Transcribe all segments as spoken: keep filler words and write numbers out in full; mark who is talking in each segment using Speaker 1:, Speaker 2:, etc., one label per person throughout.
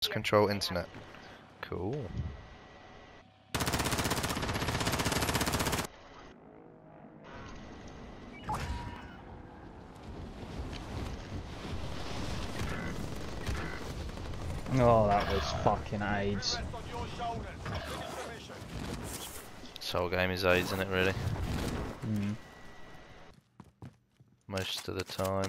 Speaker 1: control internet. Cool.
Speaker 2: Oh, that was fucking AIDS.
Speaker 1: This whole game is AIDS, isn't it, really?
Speaker 2: Mm.
Speaker 1: Most of the time.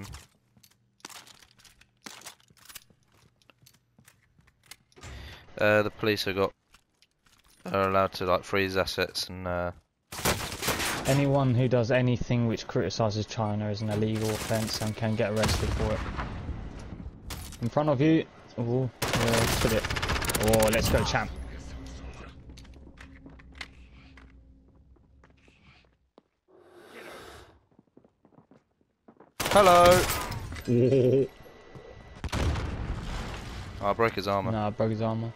Speaker 1: Uh, the police have got are allowed to like freeze assets and uh,
Speaker 2: Anyone who does anything which criticises China is an illegal offence and can get arrested for it. In front of you. Oh, yeah, spit it. Oh, let's go, champ.
Speaker 1: hello. Oh, I broke his armor.
Speaker 2: No, I broke his armor.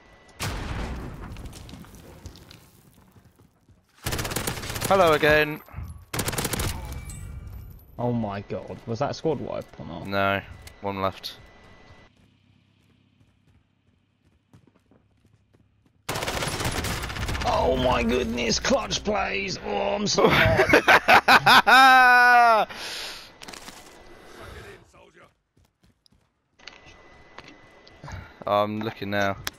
Speaker 1: Hello again.
Speaker 2: Oh my god, was that a squad wipe or not?
Speaker 1: No, one left.
Speaker 2: Oh my goodness, clutch plays! Oh, I'm so hot.
Speaker 1: I'm looking now.